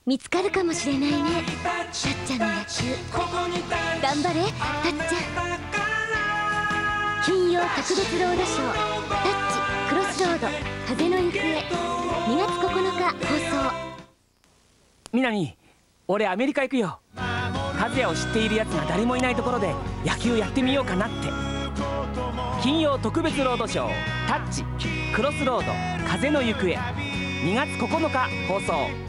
見つかるかもしれないね。たっちゃんの野球頑張れ、たっちゃん。金曜特別ロードショー「タッチクロスロード風の行方」2月9日放送。 みなみ、俺アメリカ行くよ。和也を知っているやつが誰もいないところで野球やってみようかなって。金曜特別ロードショー「タッチクロスロード風の行方」2月9日放送。